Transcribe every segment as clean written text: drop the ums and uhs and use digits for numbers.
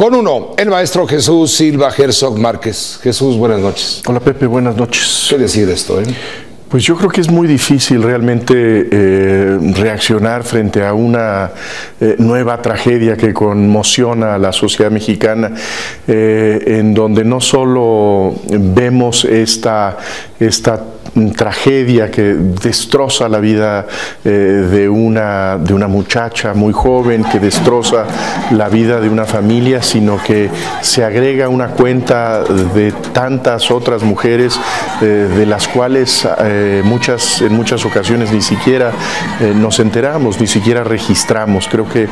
Con uno, el maestro Jesús Silva Herzog Márquez. Jesús, buenas noches. Hola Pepe, buenas noches. ¿Qué decir de esto? Pues yo creo que es muy difícil realmente reaccionar frente a una nueva tragedia que conmociona a la sociedad mexicana, en donde no solo vemos esta tragedia que destroza la vida de una muchacha muy joven, que destroza la vida de una familia, sino que se agrega una cuenta de tantas otras mujeres de las cuales en muchas ocasiones ni siquiera nos enteramos, ni siquiera registramos. Creo que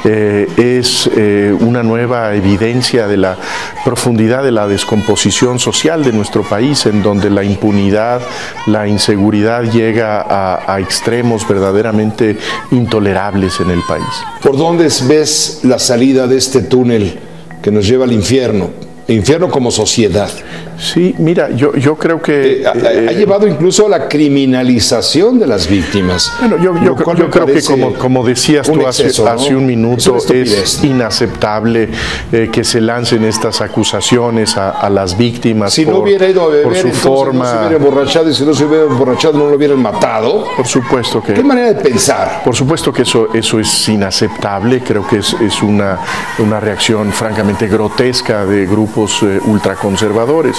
es una nueva evidencia de la profundidad de la descomposición social de nuestro país, en donde la impunidad, la inseguridad llega a extremos verdaderamente intolerables en el país. ¿Por dónde ves la salida de este túnel que nos lleva al infierno? Infierno como sociedad. Sí, mira, yo creo que... ha llevado incluso a la criminalización de las víctimas. Bueno, yo creo que como decías tú hace un minuto, es inaceptable que se lancen estas acusaciones a las víctias si no hubiera ido a beber, por su forma... no se hubiera emborrachado, y si no se hubiera emborrachado no lo hubieran matado. Por supuesto que... ¿Qué manera de pensar? Por supuesto que eso es inaceptable. Creo que es una reacción francamente grotesca de grupos ultraconservadores.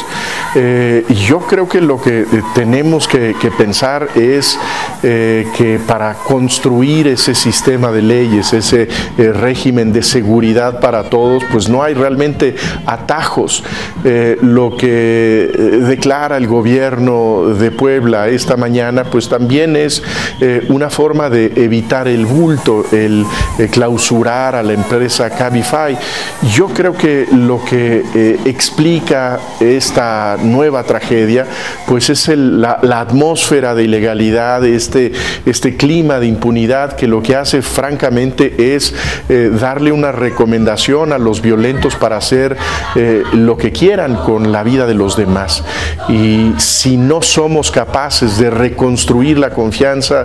Yo creo que lo que tenemos que pensar es que para construir ese sistema de leyes, ese régimen de seguridad para todos, pues no hay realmente atajos. Lo que declara el gobierno de Puebla esta mañana, pues también es una forma de evitar el bulto, el clausurar a la empresa Cabify. Yo creo que lo que explica esta nueva tragedia, pues es la atmósfera de ilegalidad, este clima de impunidad, que lo que hace francamente es darle una recomendación a los violentos para hacer lo que quieran con la vida de los demás. Y si no somos capaces de reconstruir la confianza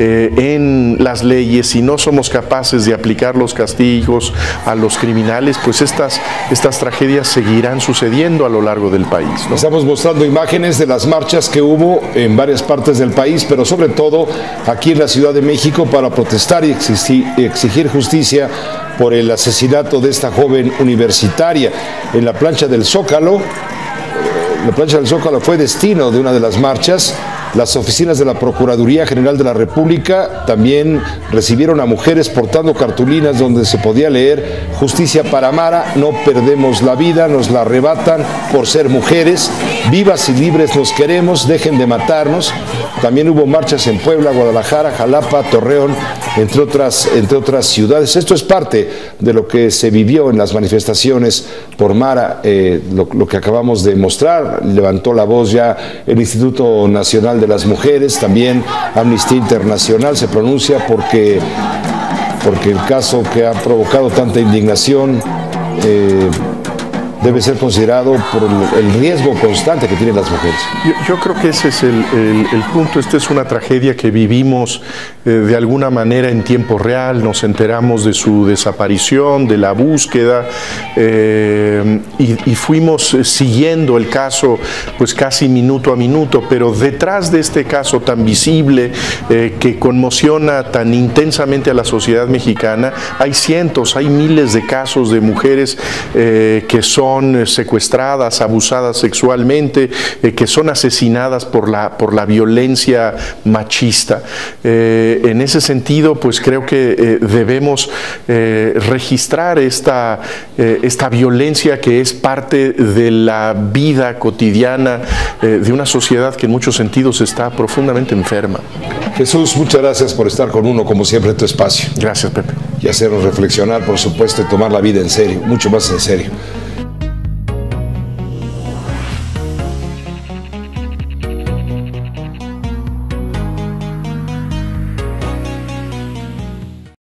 en las leyes, si no somos capaces de aplicar los castigos a los criminales, pues estas tragedias seguirán sucediendo a lo largo del país, ¿no? Estamos mostrando imágenes de las marchas que hubo en varias partes del país, pero sobre todo aquí en la Ciudad de México, para protestar y exigir justicia por el asesinato de esta joven universitaria. En la plancha del Zócalo, fue destino de una de las marchas. Las oficinas de la Procuraduría General de la República también recibieron a mujeres portando cartulinas donde se podía leer: justicia para Mara, no perdemos la vida, nos la arrebatan por ser mujeres, vivas y libres nos queremos, dejen de matarnos. También hubo marchas en Puebla, Guadalajara, Jalapa, Torreón, entre otras ciudades. Esto es parte de lo que se vivió en las manifestaciones por Mara, lo que acabamos de mostrar. Levantó la voz ya el Instituto Nacional de las Mujeres, también Amnistía Internacional se pronuncia porque el caso que ha provocado tanta indignación debe ser considerado por el riesgo constante que tienen las mujeres. Yo creo que ese es el punto. Esta es una tragedia que vivimos de alguna manera en tiempo real. Nos enteramos de su desaparición, de la búsqueda, y fuimos siguiendo el caso pues casi minuto a minuto, pero detrás de este caso tan visible, que conmociona tan intensamente a la sociedad mexicana, hay cientos, hay miles de casos de mujeres que son secuestradas, abusadas sexualmente, que son asesinadas por la violencia machista. En ese sentido, pues creo que debemos registrar esta violencia que es parte de la vida cotidiana de una sociedad que en muchos sentidos está profundamente enferma. Jesús, muchas gracias por estar con uno, como siempre, en tu espacio. Gracias, Pepe. Y hacernos reflexionar, por supuesto, y tomar la vida en serio, mucho más en serio.